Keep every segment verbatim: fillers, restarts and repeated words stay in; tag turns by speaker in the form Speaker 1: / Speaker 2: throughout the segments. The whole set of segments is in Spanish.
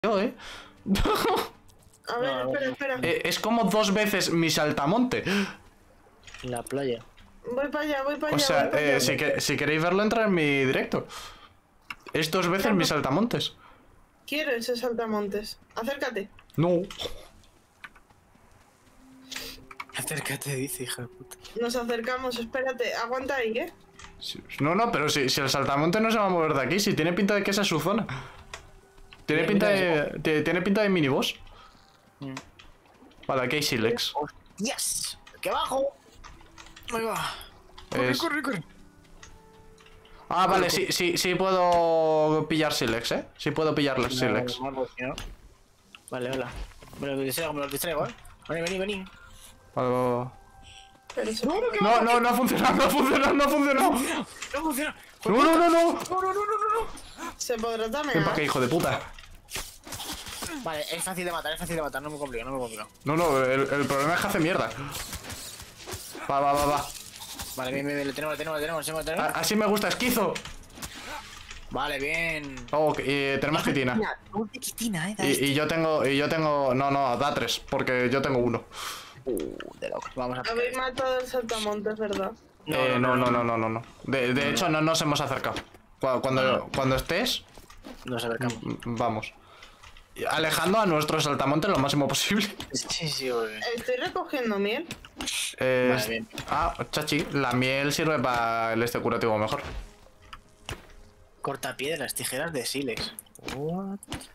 Speaker 1: yo, ¿eh?
Speaker 2: A ver,
Speaker 3: No,
Speaker 2: espera, espera.
Speaker 1: Eh, Es como dos veces mi saltamonte.
Speaker 3: En la playa.
Speaker 2: Voy para allá, voy para allá.
Speaker 1: O sea,
Speaker 2: voy para
Speaker 1: eh,
Speaker 2: allá.
Speaker 1: si, que- si queréis verlo, entra en mi directo. Es dos veces mi saltamontes.
Speaker 2: Quiero ese saltamontes. Acércate.
Speaker 1: No.
Speaker 3: Acércate, dice, hija de puta.
Speaker 2: Nos acercamos, espérate. Aguanta ahí, ¿eh?
Speaker 1: Si- No, no, pero si, si el saltamonte no se va a mover de aquí, si tiene pinta de que esa es su zona. Tiene
Speaker 3: Mira,
Speaker 1: pinta
Speaker 3: mira
Speaker 1: de. ti- Tiene pinta de miniboss.
Speaker 3: Mm.
Speaker 1: Vale, aquí hay Silex.
Speaker 3: ¡Hostias! ¡Aquí abajo! Ahí va. Corre,
Speaker 1: Es-
Speaker 3: corre, corre.
Speaker 1: Ah, vale, sí, sí, sí puedo pillar Silex, ¿eh? Sí puedo pillarles Silex.
Speaker 3: No, no, no, no. Vale, hola. Me lo distraigo, me lo distraigo, ¿eh? Vení, vení, vení.
Speaker 1: Vale, vale, vale.
Speaker 2: Pero eso-
Speaker 1: No, no, no ha funcionado, no ha funcionado, no ha funcionado.
Speaker 3: ¡No funciona!
Speaker 1: No, no, no, no.
Speaker 3: ¡No, no, no, no, no!
Speaker 2: Se podrá
Speaker 1: Ven para
Speaker 2: tamear.
Speaker 1: acá, hijo de puta.
Speaker 3: Vale, es fácil de matar, es fácil de matar, no me complico, no me complico.
Speaker 1: No, no, el, el problema es que hace mierda. Va, va, va, va.
Speaker 3: Vale, bien, bien, bien, lo tenemos, lo tenemos, lo tenemos, lo tenemos.
Speaker 1: A- Así me gusta, esquizo.
Speaker 3: Vale, bien.
Speaker 1: Oh, y tenemos quitina.
Speaker 3: Un quitina, eh. da
Speaker 1: Y,
Speaker 3: este.
Speaker 1: y yo tengo, y yo tengo, no, no, da tres, porque yo tengo uno.
Speaker 3: Uh, de loco. Vamos a
Speaker 2: Habéis matado el saltamontes, ¿verdad?
Speaker 1: No, eh, no, no, no, no, no, no. De, de hecho, no nos hemos acercado. Cuando, cuando, cuando estés,
Speaker 3: Nos acercamos.
Speaker 1: mm, vamos. Alejando a nuestro saltamonte lo máximo posible.
Speaker 3: Sí, sí, güey.
Speaker 2: Estoy recogiendo miel.
Speaker 1: Eh,
Speaker 3: Vale, bien.
Speaker 1: ah, chachi, la miel sirve para el este curativo mejor.
Speaker 3: Cortapiedras, tijeras de sílex. What?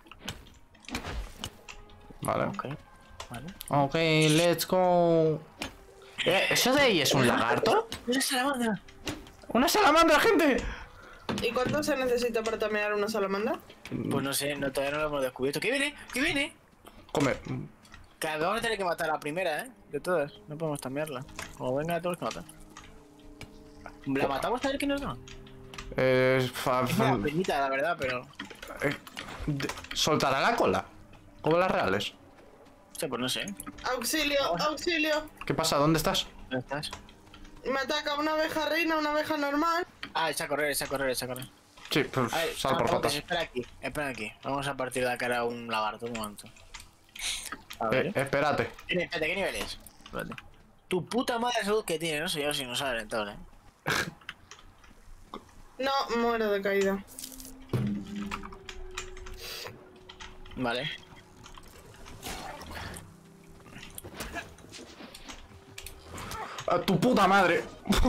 Speaker 1: Vale.
Speaker 3: Ok, vale.
Speaker 1: Ok, let's go. Eh, ¿Eso de ahí es un lagarto?
Speaker 3: ¡Una salamandra!
Speaker 1: ¡Una salamandra, gente!
Speaker 2: ¿Y cuánto se necesita para tamear una salamandra?
Speaker 3: Pues no sé, no, todavía no lo hemos descubierto. ¿Qué viene? ¿Qué viene?
Speaker 1: Come.
Speaker 3: Que vamos a tener que matar a la primera, ¿eh? De todas. No podemos cambiarla. Como venga, tenemos que matar. ¿La matamos a ver qué nos da?
Speaker 1: Eh, fa-
Speaker 3: Es una
Speaker 1: fa-
Speaker 3: penita, la verdad, pero...
Speaker 1: eh, de- ¿Soltará la cola? Como las reales.
Speaker 3: Hostia, pues no sé.
Speaker 2: ¡Auxilio! ¡Auxilio!
Speaker 1: ¿Qué pasa? ¿Dónde estás?
Speaker 3: ¿Dónde estás?
Speaker 2: Me ataca una abeja reina, una abeja normal.
Speaker 3: Ah, echa a correr, echa a correr, echa a correr.
Speaker 1: Sí, pues,
Speaker 3: A ver,
Speaker 1: sal por
Speaker 3: no,
Speaker 1: fotos.
Speaker 3: espera aquí, espera aquí. Vamos a partir de la cara a un lagarto, un momento. A ver.
Speaker 1: Eh, espérate.
Speaker 3: ¿Qué- Espérate, ¿qué nivel es? Espérate. Tu puta madre salud que tiene, no sé yo si nos ha rentado, eh.
Speaker 2: No, muero de caída.
Speaker 3: Vale.
Speaker 1: ¡A tu puta madre!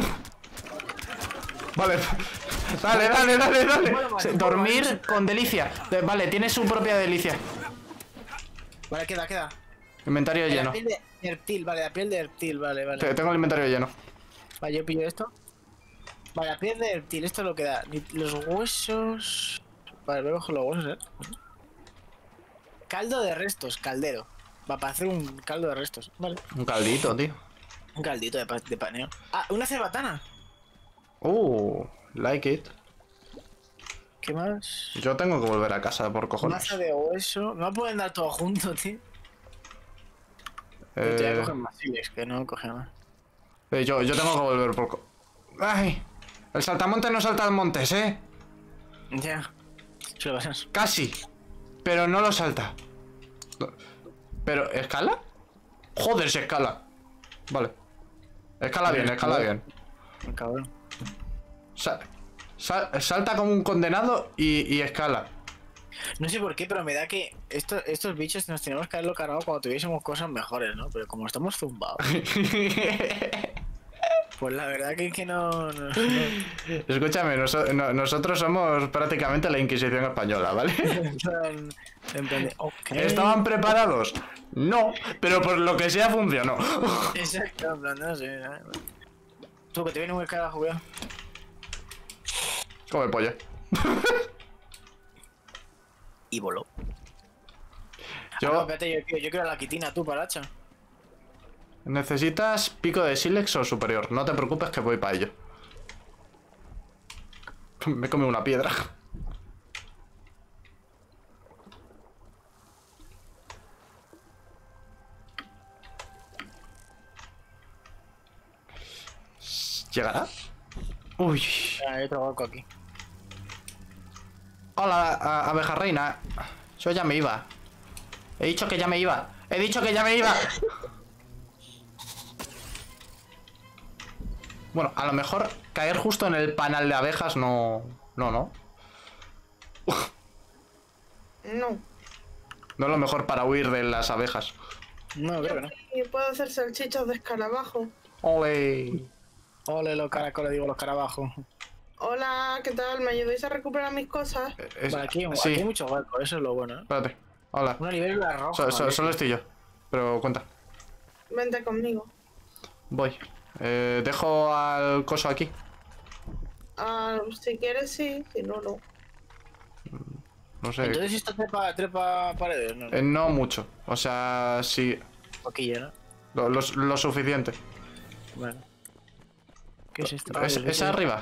Speaker 1: Vale. Dale, dale, dale, dale. Se- Dormir con delicia. De- Vale, tiene su propia delicia.
Speaker 3: Vale, queda, queda.
Speaker 1: Inventario
Speaker 3: La
Speaker 1: lleno.
Speaker 3: piel de reptil, vale, la piel de reptil, vale, vale.
Speaker 1: Te- Tengo el inventario lleno.
Speaker 3: Vale, yo pillo esto. Vale, la piel de reptil, esto es lo que da. Ni- Los huesos... Vale, voy a coger los huesos, eh. Caldo de restos, caldero. Va para hacer un caldo de restos. Vale.
Speaker 1: Un caldito, tío.
Speaker 3: Un caldito de, pa- de paneo. Ah, una cebatana.
Speaker 1: Uh, like it.
Speaker 3: ¿Qué más?
Speaker 1: Yo tengo que volver a casa por cojones.
Speaker 3: Maza de hueso. No pueden dar todo junto, tío. Pero te voy a
Speaker 1: Eh,
Speaker 3: coger más sílex, que no coge más.
Speaker 1: eh, yo, yo tengo que volver por... co- ¡Ay! El saltamonte no salta al montes, ¿eh?
Speaker 3: Ya. Se lo pasas.
Speaker 1: Casi. Pero no lo salta. No. ¿Pero escala? Joder, se escala. Vale. Escala bien, escala bien.
Speaker 3: Cabrón.
Speaker 1: Sa- sal- salta como un condenado y, y escala.
Speaker 3: No sé por qué, pero me da que esto- estos bichos nos tenemos que haberlo cargado cuando tuviésemos cosas mejores, ¿no? Pero como estamos zumbados, pues la verdad que es que no... no- no-
Speaker 1: Escúchame, noso- no- nosotros somos prácticamente la Inquisición española, ¿vale?
Speaker 3: en plan- en plan de, ok.
Speaker 1: ¿Estaban preparados? No, pero por lo que sea funcionó.
Speaker 3: Exacto, en plan, no sé. ¿eh? Tú, que te viene muy cara, jugueo.
Speaker 1: Come polla.
Speaker 3: Y voló.
Speaker 1: Yo-
Speaker 3: Ah, no, espérate, yo, quiero- yo quiero la quitina, tú, para hacha.
Speaker 1: Necesitas pico de sílex o superior. No te preocupes que voy para ello. Me come una piedra. ¿Llegará? Uy.
Speaker 3: Ah, hay otro hueco aquí.
Speaker 1: Hola, a- abeja reina. Yo ya me iba. He dicho que ya me iba. He dicho que ya me iba. Bueno, a lo mejor caer justo en el panal de abejas no... No, no.
Speaker 2: No.
Speaker 1: No es lo mejor para huir de las abejas.
Speaker 3: No, creo que no.
Speaker 2: Y puedo hacer salchichas de escarabajo.
Speaker 1: Ole.
Speaker 3: Ole, los caracoles, digo, los carabajos.
Speaker 2: Hola, ¿qué tal? ¿Me ayudáis a recuperar mis cosas?
Speaker 1: Es-
Speaker 3: Vale, aquí,
Speaker 1: sí,
Speaker 3: aquí hay mucho hueco, eso es lo bueno, ¿eh?
Speaker 1: espérate. Hola.
Speaker 3: Una libélula roja.
Speaker 1: So- so-
Speaker 3: ¿vale?
Speaker 1: solo estoy yo. Pero cuenta.
Speaker 2: Vente conmigo.
Speaker 1: Voy. Eh, dejo al coso aquí.
Speaker 2: Ah, si quieres, sí. Si no, no.
Speaker 1: No sé.
Speaker 3: Entonces esto trepa, trepa paredes, ¿no?
Speaker 1: Eh, no mucho. O sea, sí.
Speaker 3: Un poquillo, ¿no?
Speaker 1: Lo, lo- lo suficiente.
Speaker 3: Vale. ¿Qué es esto?
Speaker 1: Es,
Speaker 3: Ah,
Speaker 1: es arriba.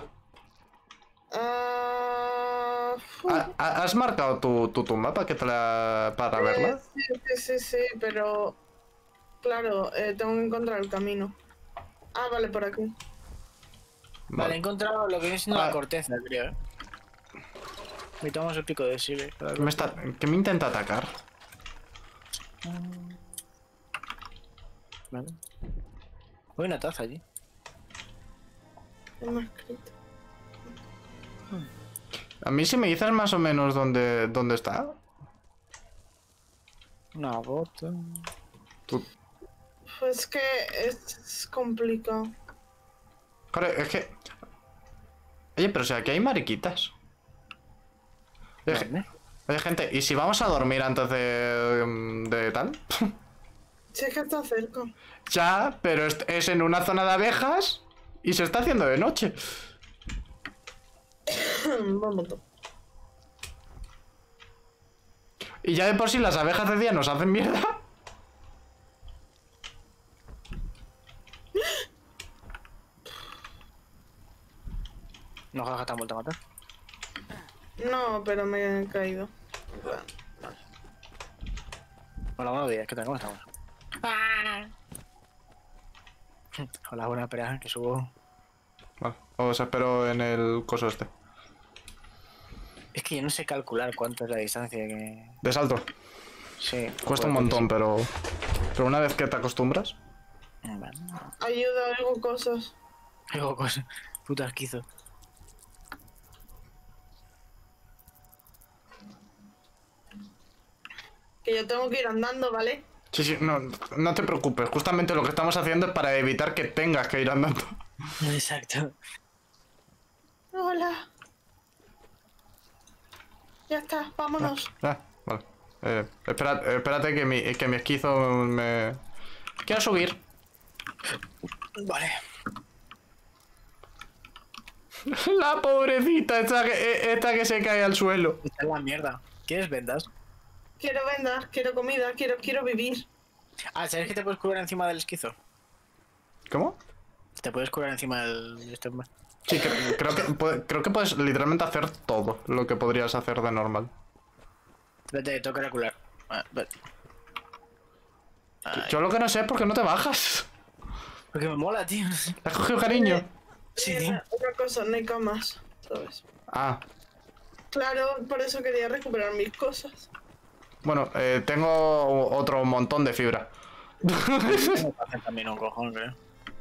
Speaker 2: Ah, uf.
Speaker 1: ¿Ha- ha- ¿Has marcado tu, tu tumba para que te la, para verla?
Speaker 2: Eh, sí, sí, sí, sí, pero... Claro, eh, tengo que encontrar el camino. Ah, vale, por aquí.
Speaker 3: Vale, he encontrado lo que viene siendo
Speaker 1: Ah.
Speaker 3: la corteza, creo, ¿eh? Necesitamos el pico de Sibe.
Speaker 1: ¿Qué me, está, qué me intenta atacar?
Speaker 3: Vale. Hay una taza allí.
Speaker 2: ¿Qué me ha escrito?
Speaker 1: A mí si me dices más o menos dónde, dónde está.
Speaker 3: Una bota.
Speaker 1: Tú-
Speaker 2: Pues que es complicado.
Speaker 1: Claro, es que... Oye, pero si aquí hay mariquitas. Oye, ge-
Speaker 3: ¿Dónde?
Speaker 1: oye, gente, ¿y si vamos a dormir antes de, de tal?
Speaker 2: Si es que está cerca.
Speaker 1: Ya, pero es, es en una zona de abejas y se está haciendo de noche.
Speaker 2: Vamos.
Speaker 1: Y ya de por sí las abejas de día nos hacen mierda.
Speaker 3: No, jaja, te han vuelto a matar.
Speaker 2: No, pero me he caído.
Speaker 3: Hola, buenos días, ¿qué tal? ¿Cómo estamos? Hola, buena pera, que subo.
Speaker 1: Vale, os espero en el coso este.
Speaker 3: Es que yo no sé calcular cuánto es la distancia que...
Speaker 1: De salto.
Speaker 3: Sí.
Speaker 1: Cuesta un montón, pero... Pero una vez que te acostumbras...
Speaker 3: Vale.
Speaker 2: Ayuda, hago cosas.
Speaker 3: Hago cosas. Puta esquizo.
Speaker 2: Que yo tengo que ir andando, ¿vale?
Speaker 1: Sí, sí, no, no te preocupes. Justamente lo que estamos haciendo es para evitar que tengas que ir andando.
Speaker 3: Exacto.
Speaker 2: Hola. Ya está, vámonos.
Speaker 1: Ah, vale. Eh, espera- espérate que mi, que mi esquizo me... Quiero subir.
Speaker 3: Vale.
Speaker 1: La pobrecita, esta que, esta que se cae al suelo.
Speaker 3: Esta es la mierda. ¿Quieres vendas?
Speaker 2: Quiero vendas, quiero comida, quiero, quiero vivir.
Speaker 3: Ah, ¿sabes que te puedes curar encima del esquizo?
Speaker 1: ¿Cómo?
Speaker 3: Te puedes curar encima del... Este...
Speaker 1: Sí, que- creo, que, puede- creo que puedes literalmente hacer todo lo que podrías hacer de normal.
Speaker 3: Vete, toca calcular. Ah, vete. Ay,
Speaker 1: Yo lo que no sé es por qué no te bajas.
Speaker 3: porque me mola, tío.
Speaker 1: ¿Has cogido cariño?
Speaker 3: Sí,
Speaker 2: Eh,
Speaker 3: tío.
Speaker 2: Otra cosa, no hay camas, ¿sabes?
Speaker 1: Ah,
Speaker 2: Claro, por eso quería recuperar mis cosas.
Speaker 1: bueno, eh, tengo otro montón de fibra.
Speaker 3: Me pasa también un cojón, creo.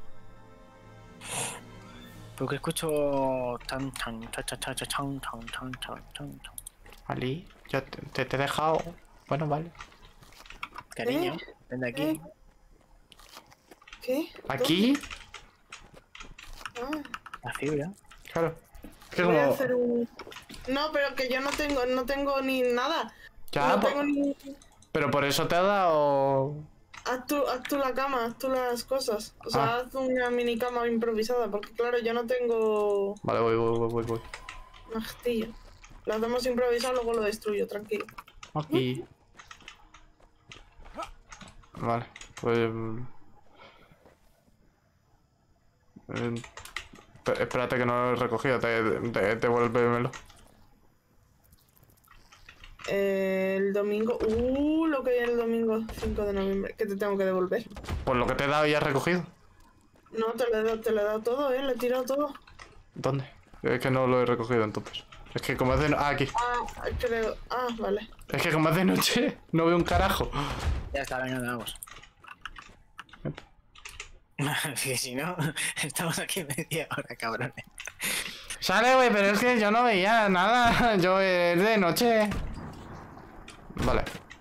Speaker 3: Porque escucho tan tan tan tan tan tan tan tan tan tan tan.
Speaker 1: Ali, yo te, te- te he dejado... Bueno, vale.
Speaker 3: Cariño,
Speaker 2: ¿Eh?
Speaker 3: ven de aquí.
Speaker 2: ¿Eh? ¿Qué?
Speaker 1: ¿Aquí?
Speaker 2: ¿Dónde?
Speaker 3: La fibra.
Speaker 1: Claro. Es que
Speaker 2: Ah, voy a
Speaker 1: como...
Speaker 2: hacer un... No, pero que yo no tengo, no tengo ni nada.
Speaker 1: Ya,
Speaker 2: no
Speaker 1: po-
Speaker 2: tengo ni...
Speaker 1: pero por eso te ha dado...
Speaker 2: Haz tú, haz tú la cama, haz tú las cosas. O sea,
Speaker 1: Ah.
Speaker 2: haz una mini cama improvisada, porque claro, yo no tengo
Speaker 1: Vale, voy, voy, voy, voy, voy.
Speaker 2: mastillo. Lo hacemos improvisado, luego lo destruyo, tranquilo.
Speaker 1: Aquí. Vale, pues... mm, eh, esp- espérate que no lo he recogido, te, te- devuélvemelo.
Speaker 2: Eh, el domingo... Uh, lo que hay el domingo cinco de noviembre, que te tengo que devolver.
Speaker 1: Pues lo que te he dado ya has recogido.
Speaker 2: No, te lo he dado, te lo he dado todo, eh, le he tirado todo.
Speaker 1: ¿Dónde? Es que no lo he recogido entonces. Es que como es de no... Ah, aquí.
Speaker 2: Ah, creo. Ah, vale.
Speaker 1: Es que como es de noche, no veo un carajo.
Speaker 3: Ya está, venga, vamos. Que si no, estamos aquí media hora, cabrones.
Speaker 1: Sale, güey, pero es que yo no veía nada. Yo es de noche. Vale.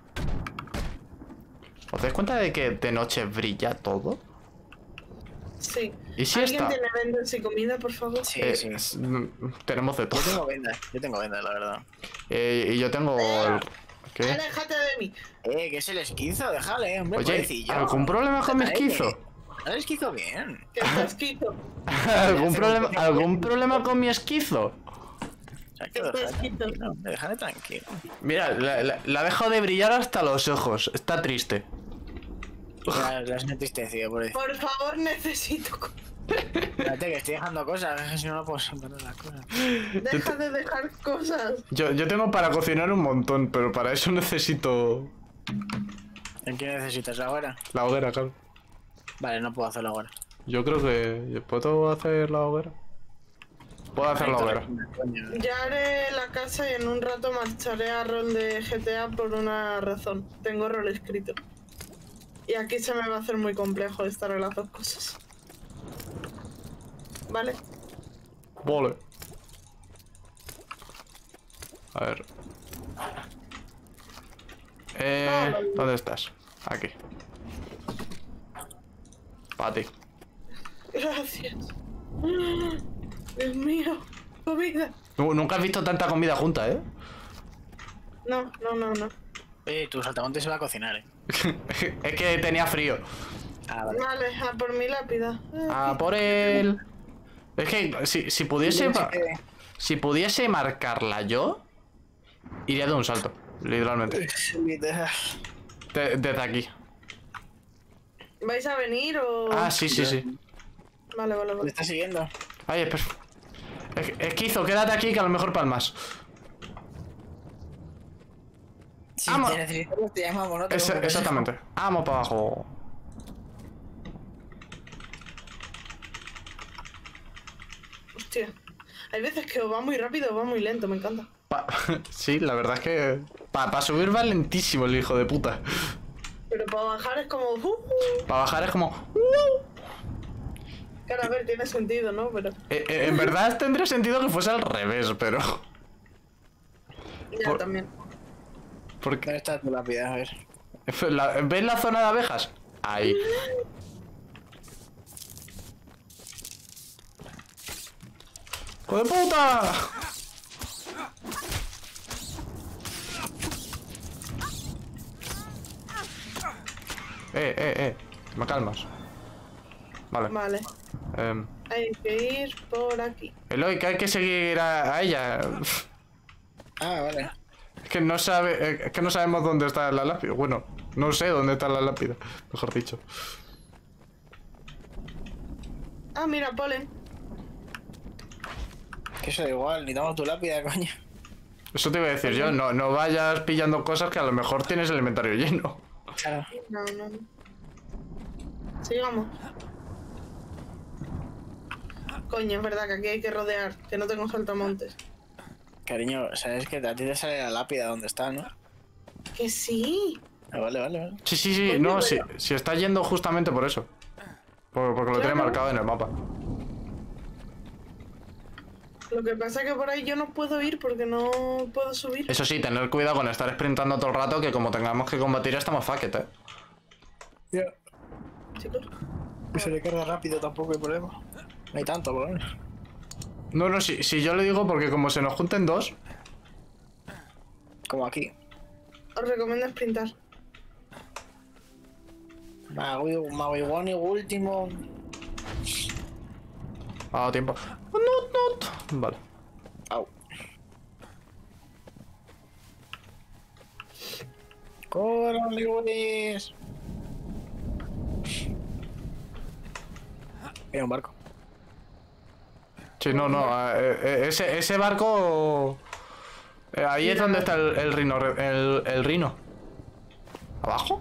Speaker 1: ¿Os dais cuenta de que de noche brilla todo?
Speaker 2: Sí.
Speaker 1: ¿Y si
Speaker 2: ¿Alguien
Speaker 1: está?
Speaker 2: tiene vendas y comida, por favor?
Speaker 3: Sí,
Speaker 1: Eh,
Speaker 3: sí.
Speaker 1: es- mm, tenemos de todo.
Speaker 3: Yo tengo vendas, yo tengo vendas, la verdad.
Speaker 1: Eh, y yo tengo el... ¿Qué?
Speaker 2: Aléjate de mí.
Speaker 3: Eh, que es el esquizo, déjale, hombre,
Speaker 1: Oye,
Speaker 3: pobrecillo.
Speaker 1: ¿algún problema con mi
Speaker 3: Ay,
Speaker 1: esquizo?
Speaker 3: El esquizo bien.
Speaker 2: Que estás quito.
Speaker 1: ¿Algún problema, ¿Algún problema con mi esquizo?
Speaker 3: O sea, que
Speaker 2: Está
Speaker 3: déjale
Speaker 2: esquizo.
Speaker 3: tranquilo, hombre, déjale tranquilo.
Speaker 1: Mira, la, la, la ha dejado de brillar hasta los ojos. Está triste.
Speaker 3: Ya, ya has entristecido, por decir.
Speaker 2: Por favor, necesito. co-
Speaker 3: Espérate, que estoy dejando cosas, es que si no, no puedo separar las cosas.
Speaker 2: Deja de dejar cosas.
Speaker 1: Yo, yo tengo para cocinar un montón, pero para eso necesito
Speaker 3: ¿En qué necesitas ahora?
Speaker 1: la hoguera, claro.
Speaker 3: Vale, no puedo hacerlo ahora.
Speaker 1: Yo creo que... ¿Puedo hacer la hoguera? Puedo hacer la hoguera.
Speaker 3: Coño.
Speaker 2: Ya haré la casa y en un rato marcharé a rol de G T A por una razón. Tengo rol escrito. Y aquí se me va a hacer muy complejo estar en las dos cosas. Vale.
Speaker 1: Vale. A ver. Eh, ¿dónde estás? Aquí. Para ti.
Speaker 2: Gracias. Dios mío. Comida.
Speaker 1: Nu- Nunca has visto tanta comida junta, ¿eh?
Speaker 2: No, no, no, no.
Speaker 3: Eh, tu saltamonte se va a cocinar, eh.
Speaker 1: Es que tenía frío.
Speaker 3: Ah, vale.
Speaker 2: Vale, a por mi lápida.
Speaker 1: A por él. Es que si, si pudiese... ma- Si pudiese marcarla yo, iría de un salto, literalmente. De- desde aquí.
Speaker 2: ¿Vais a venir o...?
Speaker 1: Ah, sí, sí, sí.
Speaker 2: Vale, vale,
Speaker 3: ¿Me
Speaker 2: vale.
Speaker 3: estás siguiendo?
Speaker 1: Ay, espera. Es- Esquizo, quédate aquí que a lo mejor palmas.
Speaker 3: Si
Speaker 1: Vamos.
Speaker 3: te necesitamos, te llamamos, ¿no? Te
Speaker 1: Ese-
Speaker 3: pongo
Speaker 1: exactamente. Vamos para abajo.
Speaker 2: Hostia. Hay veces que o va muy rápido o va muy lento, me encanta.
Speaker 1: Pa- sí, la verdad es que... Para subir va lentísimo el hijo de puta.
Speaker 2: Pero para bajar es como... uh, uh.
Speaker 1: Para bajar es como...
Speaker 2: Claro, a ver, tiene sentido, ¿no? Pero...
Speaker 1: Eh, eh, en verdad tendría sentido que fuese al revés, pero...
Speaker 2: Ya,
Speaker 1: Por-
Speaker 2: también.
Speaker 1: Porque...
Speaker 3: ¿Dónde está tu lápida? A ver.
Speaker 1: la- ¿Ves la zona de abejas? Ahí. ¡Hijo de puta! Eh, eh, eh. Me calmas. Vale.
Speaker 2: Vale.
Speaker 1: Em,
Speaker 2: Hay que ir por aquí.
Speaker 1: Eloy, que hay que seguir a, a ella.
Speaker 3: Ah, vale.
Speaker 1: Es que no sabe, eh, es que no sabemos dónde está la lápida. Bueno, no sé dónde está la lápida, mejor dicho.
Speaker 2: Ah, mira, polen.
Speaker 3: Que eso da igual, ni damos tu lápida, coño.
Speaker 1: Eso te iba a decir yo, no, no vayas pillando cosas que a lo mejor tienes el inventario lleno.
Speaker 3: Claro.
Speaker 2: No, no, no. Sigamos. Coño, es verdad que aquí hay que rodear, que no tengo saltamontes.
Speaker 3: Cariño, sabes que a ti te sale la lápida donde está, ¿no?
Speaker 2: Que sí.
Speaker 3: Ah, vale, vale, vale.
Speaker 1: Sí, sí, sí,
Speaker 2: Coño,
Speaker 1: no,
Speaker 2: pero-
Speaker 1: sí, sí está yendo justamente por eso. Por- porque lo tiene
Speaker 2: Claro.
Speaker 1: marcado en el mapa.
Speaker 2: Lo que pasa es que por ahí yo no puedo ir porque no puedo subir.
Speaker 1: Eso sí, tener cuidado con estar sprintando todo el rato, que como tengamos que combatir estamos fucked, eh.
Speaker 3: Ya.
Speaker 2: Chicos.
Speaker 3: Que se le carga rápido, tampoco hay problema. No hay tanto, por lo menos.
Speaker 1: No, no, si, si yo le digo porque como se nos junten dos...
Speaker 3: Como aquí.
Speaker 2: Os recomiendo sprintar.
Speaker 3: Maguiguani último.
Speaker 1: Ha dado tiempo. No, no. Vale.
Speaker 3: Au. ¡Córale, güeyes! Mira, un barco.
Speaker 1: Sí, no, no. eh, eh, ese, ese barco... eh, ahí es donde está el, el rino. re- El, el rino. ¿Abajo?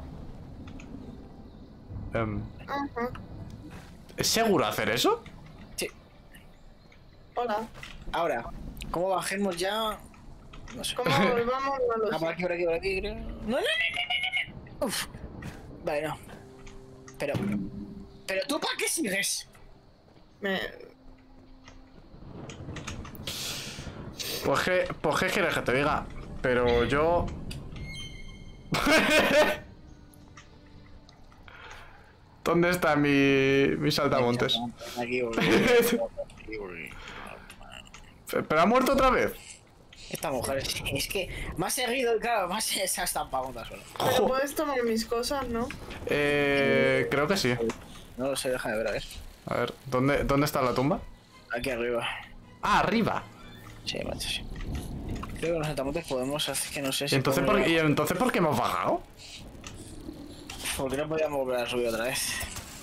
Speaker 1: Em,
Speaker 2: Ajá.
Speaker 1: ¿Es seguro hacer eso?
Speaker 3: Sí.
Speaker 2: Hola.
Speaker 3: Ahora, ¿Cómo bajemos ya? No sé.
Speaker 2: ¿Cómo volvamos? No lo
Speaker 3: Ah, por
Speaker 2: sé.
Speaker 3: aquí, por aquí, por aquí, creo. No, no, no, no, no, no. Uf. Vale, no. Pero... ¿Pero tú para qué sigues?
Speaker 2: Me...
Speaker 1: Pues que, pues qué quieres que te diga, pero yo... ¿Dónde está mi, mi saltamontes?
Speaker 3: Aquí, por aquí.
Speaker 1: ¿Pero ha muerto otra vez?
Speaker 3: Esta mujer es, es que más seguido, claro, más se ha estampado contra suelo.
Speaker 2: Pero puedes tomar mis cosas, ¿no?
Speaker 1: Eh, creo que sí.
Speaker 3: No lo sé, deja de ver, a ver.
Speaker 1: A ver, ¿dónde, ¿dónde está la tumba?
Speaker 3: Aquí arriba.
Speaker 1: Ah, arriba.
Speaker 3: Sí, macho, sí. Creo que los saltamontes podemos hacer que no sé si.
Speaker 1: ¿Y entonces, por, ¿Y entonces por qué hemos bajado?
Speaker 3: Porque no podíamos volver a subir otra vez.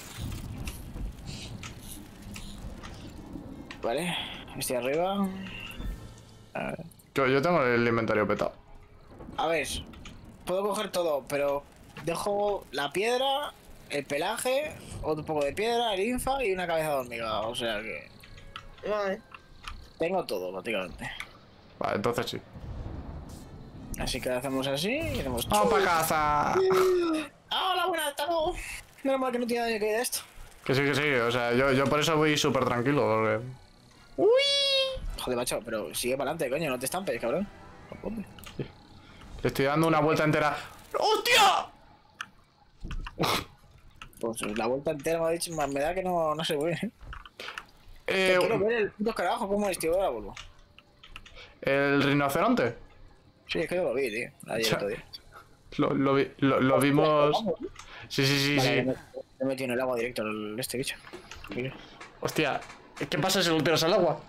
Speaker 3: Vale, estoy arriba. A ver.
Speaker 1: Yo, yo tengo el inventario petado.
Speaker 3: A ver, puedo coger todo, pero dejo la piedra, el pelaje, otro poco de piedra, el infa y una cabeza de hormiga. O sea que
Speaker 2: Vale.
Speaker 3: tengo todo prácticamente.
Speaker 1: Vale, entonces sí.
Speaker 3: Así que hacemos así y hacemos.
Speaker 1: ¡Vamos para casa!
Speaker 3: ¡Ah, hola, buena! ¡Hasta luego! Menos mal que no tiene nadie que de esto.
Speaker 1: Que sí, que sí. O sea, yo, yo por eso voy súper tranquilo, porque... ¡Uy!
Speaker 3: Joder, macho, pero sigue para adelante, coño, no te estampes, cabrón. Joder.
Speaker 1: Le estoy dando una vuelta entera. ¡Hostia!
Speaker 3: Pues la vuelta entera me ha dicho, me da que no, no se ve. ¿eh?
Speaker 1: Eh,
Speaker 3: Quiero ver el puto carajo cómo es, tío, ahora vuelvo.
Speaker 1: ¿El rinoceronte?
Speaker 3: Sí, es que yo lo vi, tío. Ayer otro día.
Speaker 1: Lo, lo, vi- lo, lo vimos... Sí, sí, sí,
Speaker 3: Vale,
Speaker 1: sí.
Speaker 3: me, me metí en el agua directo el, este bicho. Mira.
Speaker 1: Hostia, ¿qué pasa si lo tiras al agua?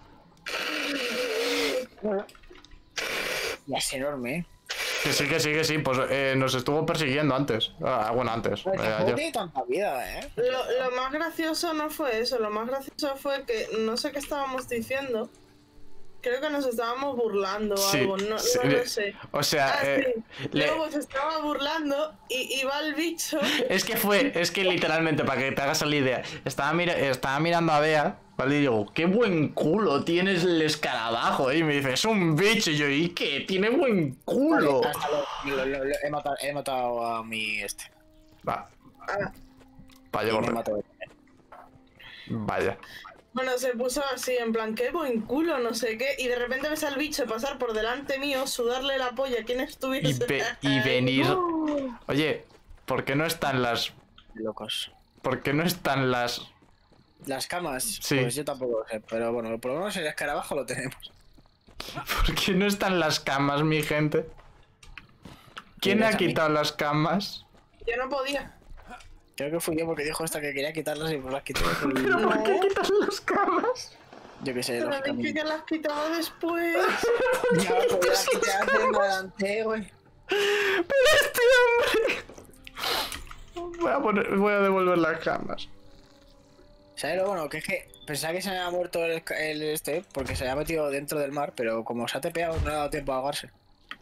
Speaker 3: Ya es enorme, eh.
Speaker 1: Que sí, que sí, que sí. Pues eh, nos estuvo persiguiendo antes. Ah, bueno, antes.
Speaker 3: No,
Speaker 1: eh,
Speaker 3: tampoco
Speaker 1: ayer.
Speaker 3: tiene tanta vida, eh.
Speaker 2: Lo, lo más gracioso no fue eso, lo más gracioso fue que no sé qué estábamos diciendo. Creo que nos estábamos burlando o
Speaker 1: Sí,
Speaker 2: algo, no,
Speaker 1: sí,
Speaker 2: no lo sé.
Speaker 1: O sea,
Speaker 2: Ah,
Speaker 1: eh,
Speaker 2: sí.
Speaker 1: le-
Speaker 2: Luego se estaba burlando y iba el bicho.
Speaker 1: es que fue, es que literalmente, para que te hagas la idea, estaba, mira, estaba mirando a Bea, ¿vale? Y digo, qué buen culo tienes el escarabajo, ¿eh? Y me dice, es un bicho. Y yo, ¿y qué? Tiene buen culo.
Speaker 3: Hasta lo, lo- lo- lo- he, matado, he matado a mi este.
Speaker 1: Va,
Speaker 2: Ah,
Speaker 1: vaya,
Speaker 3: Y me
Speaker 1: por-
Speaker 3: mató.
Speaker 1: vaya.
Speaker 2: bueno, se puso así, en plan, qué buen culo, no sé qué. Y de repente ves al bicho pasar por delante mío, sudarle la polla a quien
Speaker 1: Y,
Speaker 2: estuviese.
Speaker 1: ve- y venir. Oye, ¿por qué no están las.
Speaker 3: Locos.
Speaker 1: ¿Por qué no están las.
Speaker 3: Las camas,
Speaker 1: Sí.
Speaker 3: pues yo tampoco lo sé, pero bueno, por lo menos el escarabajo lo tenemos.
Speaker 1: ¿Por qué no están las camas, mi gente? ¿Quién
Speaker 3: Mira,
Speaker 1: ha
Speaker 3: a mí.
Speaker 1: quitado las camas?
Speaker 2: Yo no podía.
Speaker 3: Creo que fui yo porque dijo esta que quería quitarlas y pues las quité.
Speaker 1: ¿Pero por qué
Speaker 2: No.
Speaker 1: quitas las camas?
Speaker 3: Yo qué sé,
Speaker 2: Pero dije
Speaker 3: lógicamente.
Speaker 2: que las quitaba después.
Speaker 3: Ya, pues ya las quité antes, me adelanté, güey.
Speaker 1: ¡Pero este hombre! Voy a, poner, voy a devolver las camas.
Speaker 3: ¿Sabes lo bueno? Que es que pensaba que se había muerto el, el este porque se había metido dentro del mar, pero como se ha tepeado no le ha dado tiempo a ahogarse.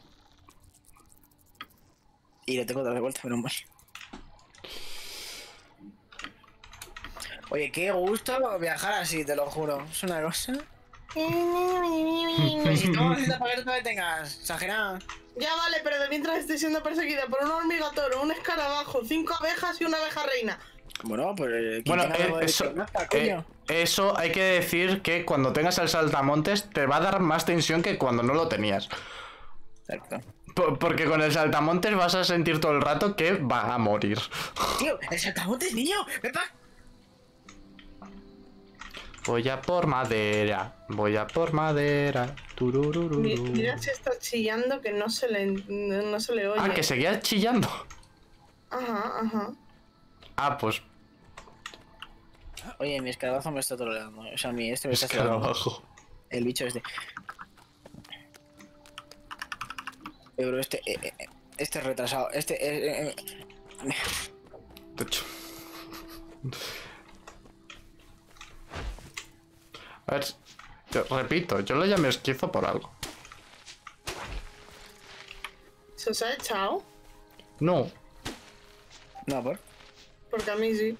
Speaker 3: Y le tengo otra vez de vuelta, menos mal. Oye, qué gusto viajar así, te lo juro. Es una cosa. Necesitamos hacer para que tú me tengas. Exagerada.
Speaker 2: Ya vale, pero de mientras estoy siendo perseguida por un hormiga toro, un escarabajo, cinco abejas y una abeja reina.
Speaker 3: Bueno, pues. ¿quién
Speaker 1: Bueno,
Speaker 3: tiene algo
Speaker 1: eh,
Speaker 3: de
Speaker 1: eso,
Speaker 3: nada,
Speaker 1: eh,
Speaker 3: coño?
Speaker 1: eso hay que decir que cuando tengas el saltamontes te va a dar más tensión que cuando no lo tenías.
Speaker 3: Exacto.
Speaker 1: Por- porque con el saltamontes vas a sentir todo el rato que va a morir.
Speaker 3: Tío, el saltamontes, niño. Ven pa.
Speaker 1: Voy a por madera, voy a por madera. Tururururu.
Speaker 2: Mi- Mira si está chillando que no se le, no, no se le oye.
Speaker 1: Ah, que seguía chillando.
Speaker 2: Ajá, ajá.
Speaker 1: Ah, pues
Speaker 3: Oye, mi escarabajo me está troleando. O sea, mi este me está troleando.
Speaker 1: escarabajo.
Speaker 3: El bicho este. Pero este. eh, eh, este es retrasado. Este. eh, eh, eh.
Speaker 1: De hecho. A ver, yo repito, yo lo llamé esquizo por algo.
Speaker 2: ¿Se os ha echado?
Speaker 1: No,
Speaker 3: No, por.
Speaker 2: Porque a mí sí.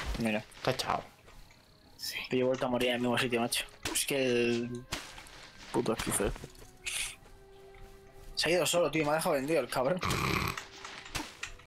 Speaker 3: Mira.
Speaker 1: está echado.
Speaker 2: Sí.
Speaker 3: Que yo he vuelto a morir en el mismo sitio, macho. Es que el. Puto esquizo este. Se ha ido solo, tío, me ha dejado vendido el cabrón.